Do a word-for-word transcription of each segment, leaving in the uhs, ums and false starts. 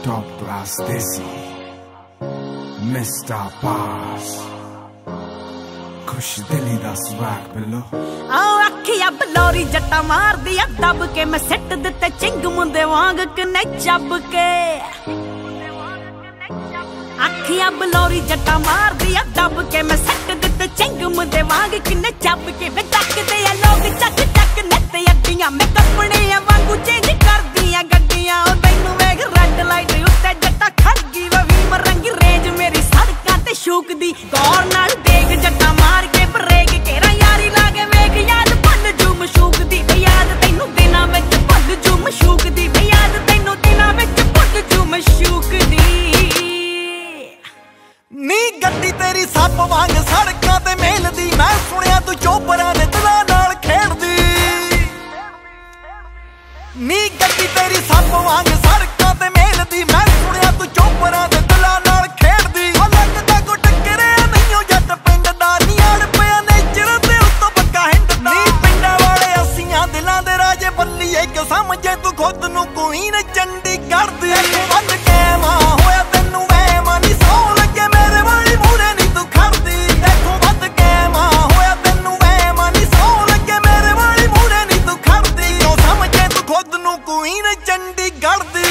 top class desi mister पास खुश दिली दा स्वैग बिलो आओ अखिया बलौरी जट्टा मार दिया दब के मैं सिट दिते चिंग मुंदे वांग कने जब के अखिया बलौरी जट्टा मार दिया दब के मैं सिट दिते चिंग मुंदे वांग कने जब के वे तक दे लोग चक चक नत अड्डियां मैं कपड़े वांगू चेंज कर दिया गड्डियां ओ तैनू वेख रेड लाइट उत्ते जट्टा खड़ गई वे वीम रंगी रेंज मेरी सड़कां ते शूक दी गौर नाल देख जट्टा मार के ब्रेक केरा यारी लागे वेख याद भुल जू मशूक दी याद तैनू दिनां विच भुल जू मशूक दी याद तैनू दिनां विच भुल जू मशूक दी नी गड्डी तेरी सप वांग सड़कां ते मेलदी मैं सुनिया तू चोपरां दे दिलां नाल खेडदी नी गड्डी तेरी सप वांग सड़कां ते मेलदी मैं सुनिया तू चोपरां दे दिलां नाल खेडदी ओ लगदा को टक्करे नहीं जट पिंड दा नी अड़ पिया नेचर ते उत्तों पक्का हिंडदा नी पिंडां वाले असीआं दिलां दे राजे बल्लीए कि समझे तू खुद नू क्वीन चंडीगढ़ दी वध के मां होया तैनू वहम नी सौ लगे मेरे वाली मूरे नी तू खड़दी देखो वध के मां होया तैनू वहम नी सौ लगे मेरे वाली मूरे नी तू खड़दी ओ समझे तू खुद नू क्वीन चंडीगढ़ दी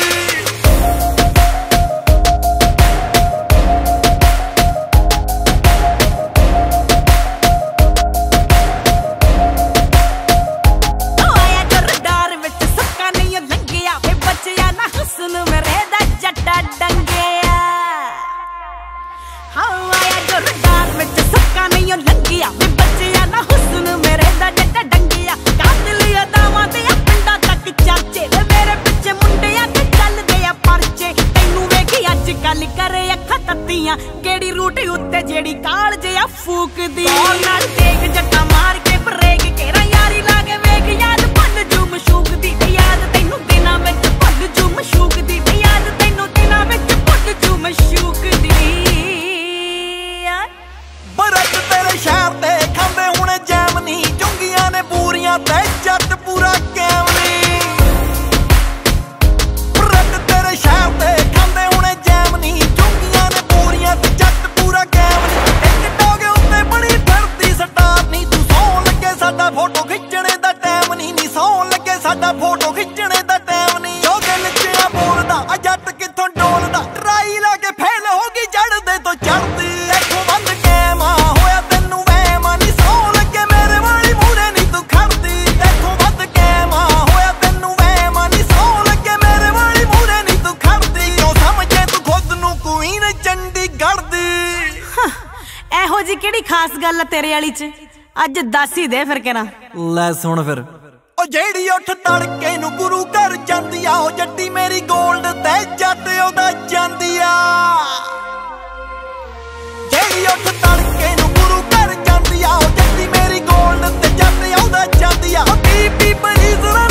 केड़ी रूट उत्ते जेड़ी काल जिया फूक दी नाल देख जट्टा मार के ब्रेक केरा यारी लागे वेख याद भुल जू मशूक दी याद तैनू दिनां विच भुल जू मशूक दी याद तैनू दिनां विच भुल जू मशूक दी बरत तेरे शहर ते खांदे हुणे जैमनी चुंगियां ने पूरियां ते जट पूरा कैमनी बरत तेरे शहर ते खांदे हुणे जैमनी चुंगियां ने पूरियां ते जट पूरा कैमनी एक डोगे उत्ते बड़ी फिरदी स्टार नी तू सौ लगे साडा फोटो खिच्चणे दा टाइम नी नी सौ लगे साडा फोटो खिच्चणे दा टाइम नी जो के नचिया बोलदा आ जट किथों डोलदा ट्राई ला के फेल हो गई चढ़दे तो चढ़दी देखो बंद के मां होया तैनू वहम नी सौ लगे मेरे वाली मूरे नी तू खड़दी देखो बंद के मां होया तैनू वहम नी सौ लगे मेरे वाली मूरे नी तू खड़दी ओ समझे तू खुद नू क्वीन चंडीगढ़ दी एहो जी केड़ी खास गल तेरे वाली च अज दस ही दे फिर केना ले सुन फिर ओ जेड़ी उठ तड़के नू गुरु घर जांदी आ ओ जट्टी मेरी गोल्ड ते जट ओदा जांदी आ जेड़ी उठ तड़के नू गुरु घर जांदी आ ओ जट्टी मेरी गोल्ड ते जट ओदा जांदी आ ओ बीबी बड़ी